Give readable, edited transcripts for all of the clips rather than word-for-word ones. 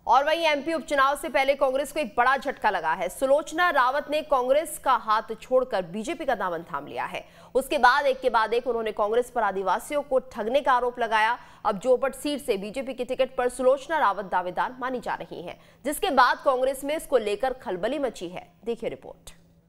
और वहीं एमपी उपचुनाव से पहले कांग्रेस को एक बड़ा झटका लगा है। सुलोचना रावत ने कांग्रेस का हाथ छोड़कर बीजेपी का दामन थाम लिया है। उसके बाद एक के बाद एक उन्होंने कांग्रेस पर आदिवासियों को ठगने का आरोप लगाया। अब जोबट सीट से बीजेपी की टिकट पर सुलोचना रावत दावेदार मानी जा रही हैं, जिसके बाद कांग्रेस में इसको लेकर खलबली मची है। देखिए रिपोर्ट।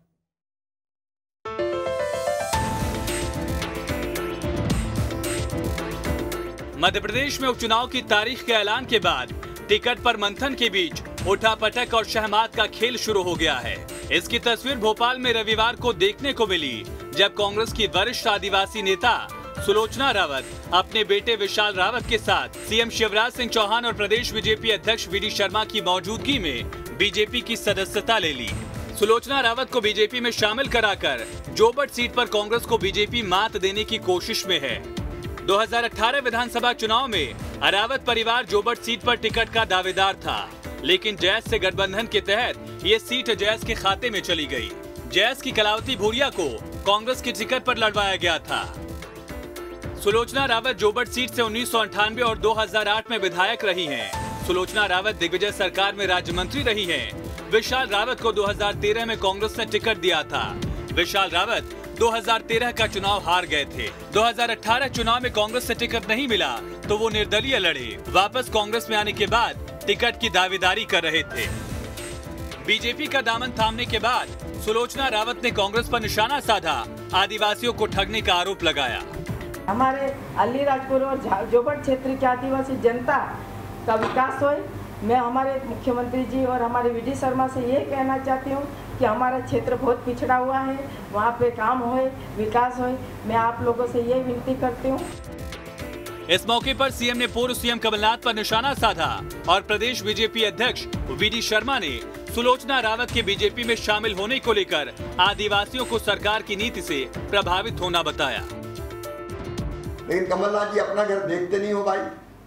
मध्य प्रदेश में उपचुनाव की तारीख के ऐलान के बाद टिकट पर मंथन के बीच उठापटक और शहमात का खेल शुरू हो गया है। इसकी तस्वीर भोपाल में रविवार को देखने को मिली, जब कांग्रेस की वरिष्ठ आदिवासी नेता सुलोचना रावत अपने बेटे विशाल रावत के साथ सीएम शिवराज सिंह चौहान और प्रदेश बीजेपी अध्यक्ष वी डी शर्मा की मौजूदगी में बीजेपी की सदस्यता ले ली। सुलोचना रावत को बीजेपी में शामिल कराकर जोबट सीट पर कांग्रेस को बीजेपी मात देने की कोशिश में है। 2018 विधानसभा चुनाव में रावत परिवार जोबट सीट पर टिकट का दावेदार था, लेकिन जैस से गठबंधन के तहत ये सीट जैस के खाते में चली गई। जैस की कलावती भूरिया को कांग्रेस की टिकट पर लड़वाया गया था। सुलोचना रावत जोबट सीट से 1998 और 2008 में विधायक रही हैं। सुलोचना रावत दिग्विजय सरकार में राज्य मंत्री रही हैं। विशाल रावत को 2013 में कांग्रेस ने टिकट दिया था। विशाल रावत 2013 का चुनाव हार गए थे। 2018 चुनाव में कांग्रेस से टिकट नहीं मिला तो वो निर्दलीय लड़े। वापस कांग्रेस में आने के बाद टिकट की दावेदारी कर रहे थे। बीजेपी का दामन थामने के बाद सुलोचना रावत ने कांग्रेस पर निशाना साधा, आदिवासियों को ठगने का आरोप लगाया। हमारे अलीराजपुर और जोबट क्षेत्र की आदिवासी जनता का विकास हो। मैं हमारे मुख्यमंत्री जी और हमारे वी डी शर्मा से ये कहना चाहती हूँ कि हमारा क्षेत्र बहुत पिछड़ा हुआ है, वहाँ पे काम होए, विकास होए। मैं आप लोगों से ये विनती करती हूँ। इस मौके पर सीएम ने पूर्व सीएम कमलनाथ पर निशाना साधा और प्रदेश बीजेपी अध्यक्ष वी डी शर्मा ने सुलोचना रावत के बीजेपी में शामिल होने को लेकर आदिवासियों को सरकार की नीति से प्रभावित होना बताया। लेकिन कमलनाथ जी अपना घर देखते नहीं हो भाई।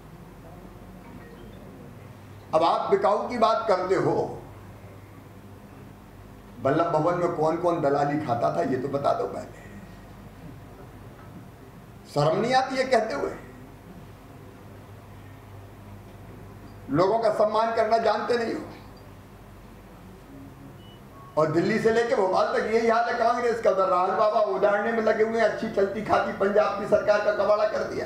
अब आप बिकाऊ की बात करते हो। बल्लभ भवन में कौन कौन दलाली खाता था ये तो बता दो पहले। शर्म नहीं आती है कहते हुए? लोगों का सम्मान करना जानते नहीं हो। और दिल्ली से लेके भोपाल तक यही हाल है कांग्रेस का। उधर राहुल बाबा उदाहरणे में लगे हुए, अच्छी चलती खाती पंजाब की सरकार का कबाड़ा कर दिया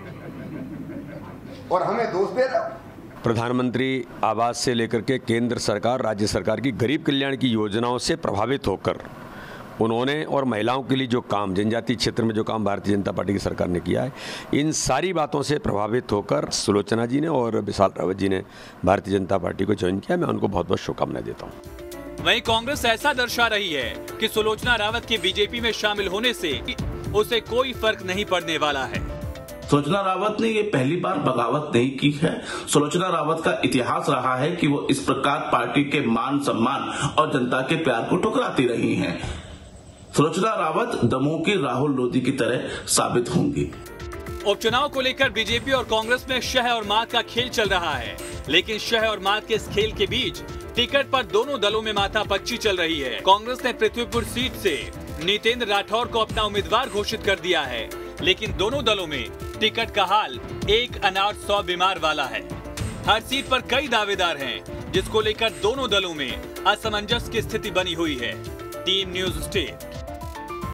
और हमें दोष दे रहा। प्रधानमंत्री आवास से लेकर के केंद्र सरकार, राज्य सरकार की गरीब कल्याण की योजनाओं से प्रभावित होकर उन्होंने और महिलाओं के लिए जो काम, जनजातीय क्षेत्र में जो काम भारतीय जनता पार्टी की सरकार ने किया है, इन सारी बातों से प्रभावित होकर सुलोचना जी ने और विशाल रावत जी ने भारतीय जनता पार्टी को ज्वाइन किया। मैं उनको बहुत बहुत शुभकामनाएं देता हूँ। वहीं कांग्रेस ऐसा दर्शा रही है कि सुलोचना रावत के बीजेपी में शामिल होने से उसे कोई फर्क नहीं पड़ने वाला है। सुलोचना रावत ने ये पहली बार बगावत नहीं की है। सुलोचना रावत का इतिहास रहा है कि वो इस प्रकार पार्टी के मान सम्मान और जनता के प्यार को ठुकराती रही हैं। सुलोचना रावत दमोह की राहुल लोधी की तरह साबित होंगी। उपचुनाव को लेकर बीजेपी और कांग्रेस में शह और मात का खेल चल रहा है, लेकिन शह और मात के इस खेल के बीच टिकट पर दोनों दलों में माथापच्ची चल रही है। कांग्रेस ने पृथ्वीपुर सीट से नितेंद्र राठौर को अपना उम्मीदवार घोषित कर दिया है, लेकिन दोनों दलों में टिकट का हाल एक अनार 100 बीमार वाला है। हर सीट पर कई दावेदार हैं, जिसको लेकर दोनों दलों में असमंजस की स्थिति बनी हुई है। Team News state.